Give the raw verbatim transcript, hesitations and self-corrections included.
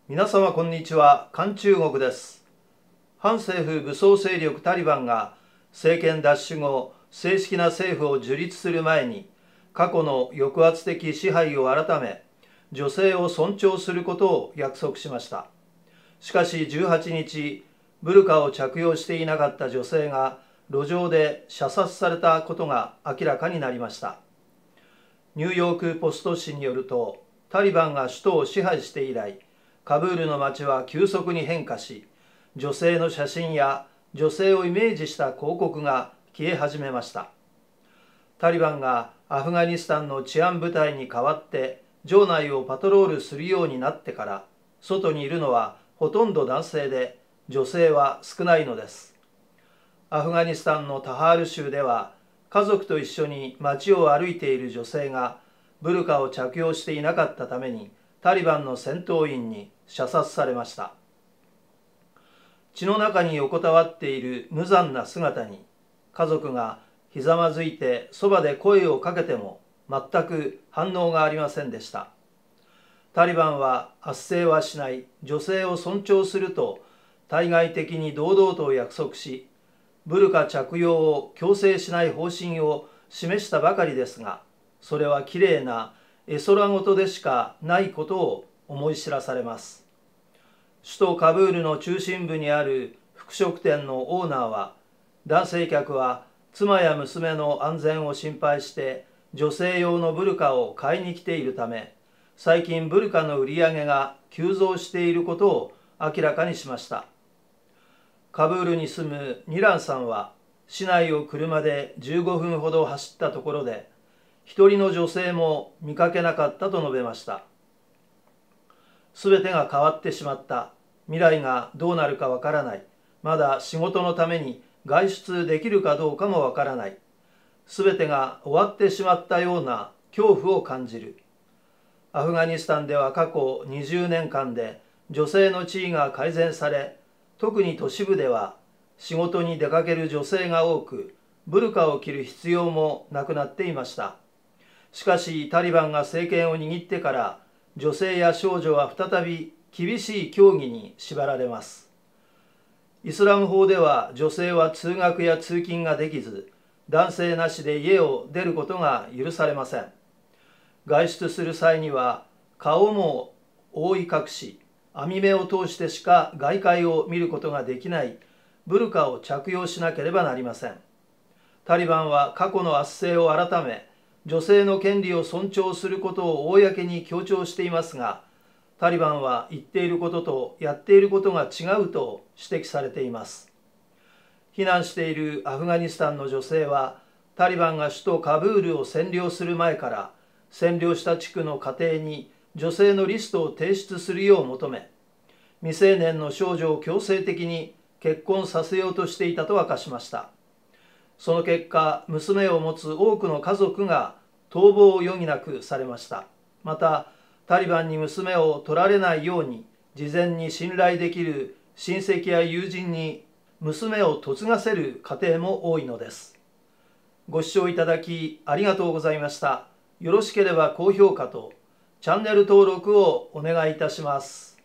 皆様こんにちは。韓中国です。反政府武装勢力タリバンが政権奪取後、正式な政府を樹立する前に、過去の抑圧的支配を改め、女性を尊重することを約束しました。しかしじゅうはちにち、ブルカを着用していなかった女性が路上で射殺されたことが明らかになりました。ニューヨーク・ポスト紙によると、タリバンが首都を支配して以来、カブールの街は急速に変化し、女性の写真や女性をイメージした広告が消え始めました。タリバンがアフガニスタンの治安部隊に代わって城内をパトロールするようになってから、外にいるのはほとんど男性で、女性は少ないのです。アフガニスタンのタハール州では、家族と一緒に街を歩いている女性がブルカを着用していなかったために、タリバンの戦闘員に射殺されました。血の中に横たわっている無残な姿に、家族がひざまずいてそばで声をかけても全く反応がありませんでした。タリバンは圧政はしない、女性を尊重すると対外的に堂々と約束し、ブルカ着用を強制しない方針を示したばかりですが、それはきれいな絵空事でしかないことを思い知らされます。首都カブールの中心部にある服飾店のオーナーは、男性客は妻や娘の安全を心配して女性用のブルカを買いに来ているため、最近ブルカの売り上げが急増していることを明らかにしました。カブールに住むニランさんは、市内を車でじゅうごふんほど走ったところで、一人の女性も見かけなかったと述べました。すべてが変わってしまった。未来がどうなるかわからない。まだ仕事のために外出できるかどうかもわからない。すべてが終わってしまったような恐怖を感じる。アフガニスタンでは過去にじゅうねんかんで女性の地位が改善され、特に都市部では仕事に出かける女性が多く、ブルカを着る必要もなくなっていました。しかしタリバンが政権を握ってから、女性や少女は再び厳しい教義に縛られます。イスラム法では女性は通学や通勤ができず、男性なしで家を出ることが許されません。外出する際には顔も覆い隠し、網目を通してしか外界を見ることができないブルカを着用しなければなりません。タリバンは過去の圧政を改め、女性の権利を尊重することを公に強調していますが、タリバンは言っていることとやっていることが違うと指摘されています。避難しているアフガニスタンの女性は、タリバンが首都カブールを占領する前から、占領した地区の家庭に女性のリストを提出するよう求め、未成年の少女を強制的に結婚させようとしていたと明かしました。その結果、娘を持つ多くの家族が逃亡を余儀なくされました。また、タリバンに娘を取られないように、事前に信頼できる親戚や友人に娘を嫁がせる家庭も多いのです。ご視聴いただきありがとうございました。よろしければ高評価とチャンネル登録をお願いいたします。